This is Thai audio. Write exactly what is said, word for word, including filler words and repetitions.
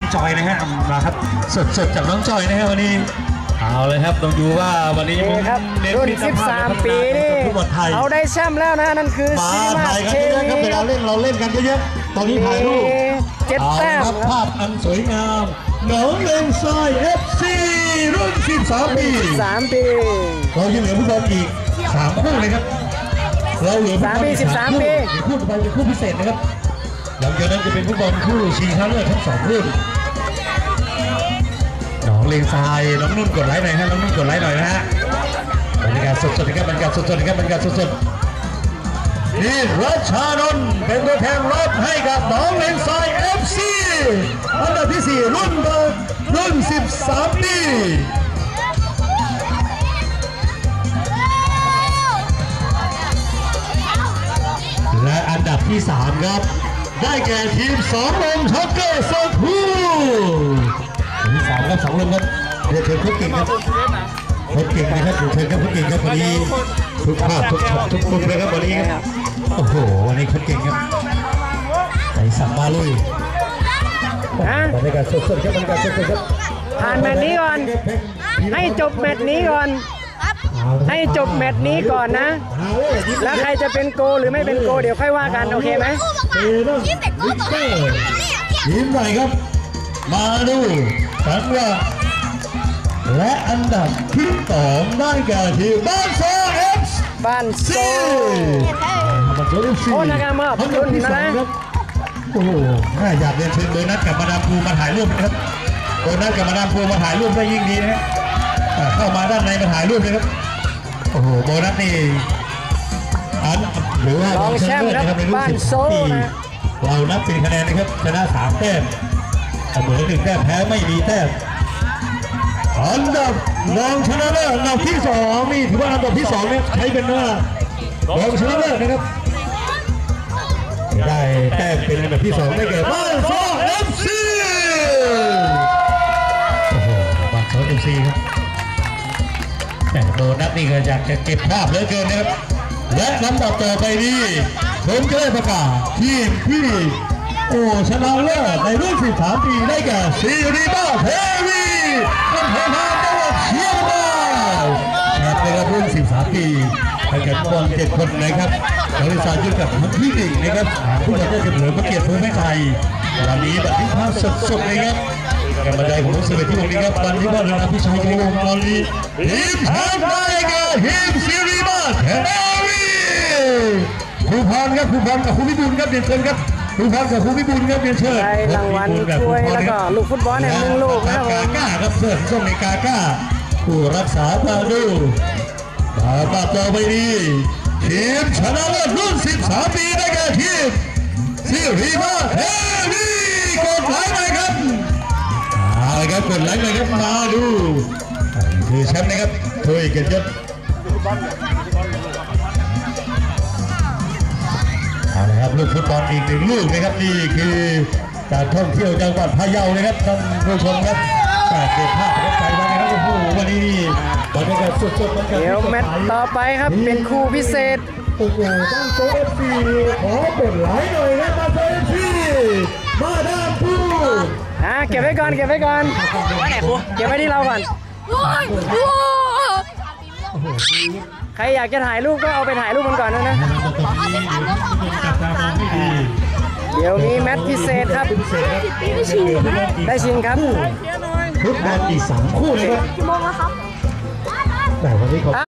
จอยนะฮะมาครับสดๆจากน้องจอยนะฮะวันนี้เอาเลยครับต้องดูว่าวันนี้ครับรุ่นสิบสามปีนี่เขาได้แชมป์แล้วนะนั่นคือมาถ่ายกันเยอะครับเวลาเล่นเราเล่นกันเยอะๆตอนนี้ถ่ายรูปเจ็ดแต้มภาพอันสวยงามหนองเลงทราย เอฟ ซี รุ่นสิบสามปีสามปีเรายังเหลือผู้บอลอีกสามคู่เลยครับเราเหลือผู้บอลอีกสามคู่คู่ต่อไปเป็นคู่พิเศษนะครับหลังจากนั้นจะเป็นผู้บอลคู่ชิงชนะเลิศทั้งสองรุ่นหนองเลงทรายน้องนุ่นกดไลค์หน่อยฮะน้องนุ่นกดไลค์หน่อยนะฮะบรรยากาศสดๆนะครับบรรยากาศสดๆนะครับบรรยากาศสดๆนี่รัชานนท์เป็นตัวแทนรับให้กับหนองเลงทราย เอฟ ซี อันดับที่สี่รุ่นเบอร์รุ่นสิบสามปีและอันดับที่สามครับได้แก่ทีมสองลมช็อกเกอร์โซคูทีมสามครับสองลมครับเดี๋ยวเชิญโค้ชเก่งครับโค้ชเก่งนะครับเดี๋ยวเชิญครับโค้ชเก่งครับวันนี้ทุกภาพทุกช็อตทุกมุมเลยครับวันนี้ครับโอ้โหวันนี้โค้ชเก่งครับใส่สัมมาลุยบรรยากาศสดๆครับบรรยากาศสดๆครับผ่านแมตช์นี้ก่อนให้จบแมตช์นี้ก่อนให้จบแมตช์นี้ก่อนนะแล้วใครจะเป็นโกหรือไม่เป็นโกเดี๋ยวค่อยว่ากันโอเคไหมทีมไหนครับมาดูกันว่าและอันดับที่สองได้แก่ทีมบ้านโซเอฟบ้านโซโอ้นะครับมาขอบคุณนะโอ้โหอยากเรียนเชิญโดนัทกับมาดามภูมาถ่ายรูปนะครับโดนัทกับมาดามภูมาถ่ายรูปได้ยิ่งดีนะเข้ามาด้านในมาถ่ายรูปเลยครับโอ้โหโบนัสนี่อันหรือว่าลองแชมป์ครับบ้านโซนะเรานับเป็นคะแนนนะครับชนะสามแต้มเสมอหนึ่งแต้มแพ้ไม่มีแต้มอันดับรองชนะเลิศอันดับที่สองนี่ถือว่าอันดับที่สองเนี่ยใช้เป็นว่ารองชนะเลิศนะครับได้แต้มเป็นอันดับที่สองได้แก่บ้านโซเอฟซีโอ้โหบ้านโซเอฟซีครับแต่โบนัสนี่ก็อยากจะเก็บภาพเหลือเกินนะครับและลำดับต่อไปนี้ผมจะได้ประกาศทีมที่โอ้ชนะเลิศในรุ่นสิบสามปีได้แก่ซีรีบ้าเทวีอำเภอพานจังหวัดเชียงรายแชมป์ในรุ่นสิบสามปีให้กับบอลเจ็ดคนนะครับบริษัทยุ่งกับทั้งที่หนึ่งนะครับผู้จัดการเฉลิมพระเกียรติเพื่อแม่ไทยวันนี้บัตรที่ภาพสดๆเลยครับกรรมการของสิบเอ็ดที่วงนี้ครับวันที่ว่าเรือพิชัยวงศ์ตอนนี้ทีมแชมป์ได้แก่ทีมซีรีบ้าเทวีครูพรครับครูพรกับครูวิบูลครับเรียนเชิญครับครูพรกับครูวิบูลครับเรียนเชิญได้รางวัลถ้วยแล้วก็ลูกฟุตบอลเนี่ยหนึ่งลูกนะครับกาก้าครับเสื้อส้มในกาก้าผู้รักษาประตูมาต่อต่อไปนี้ทีมชนะเลิศรุ่นสิบสามปีได้แก่ทีมซีรีบ้าเทวีกดไลค์หน่อยครับเอาละครับกดไลค์หน่อยครับมาดูคือแชมป์นะครับถ้วยเกียรติยศเอาละครับลูกฟุตบอลอีกหนึ่งลูกนะครับนี่คือการท่องเที่ยวจังหวัดพะเยานะครับท่านผู้ชมครับเก็บภาพประทับใจมานะครับโอ้โหวันนี้นี่บรรยากาศสดๆบรรยากาศเดี๋ยวแมตช์ต่อไปครับเป็นคู่พิเศษโอ้โหบ้านโซเอฟซีขอกดไลค์หน่อยนะบ้านโซเอฟซีมาดามภูอ่าเก็บไว้ก่อนเก็บไว้ก่อนไว้ไหนครูเก็บไว้ที่เราก่อนใครอยากจะถ่ายรูปก็เอาไปถ่ายรูปมันก่อนนะนะเดี๋ยวมีแมตช์พิเศษครับได้ชิงครับฟุตบอลอีกสามคู่เลยครับแต่วันนี้เขา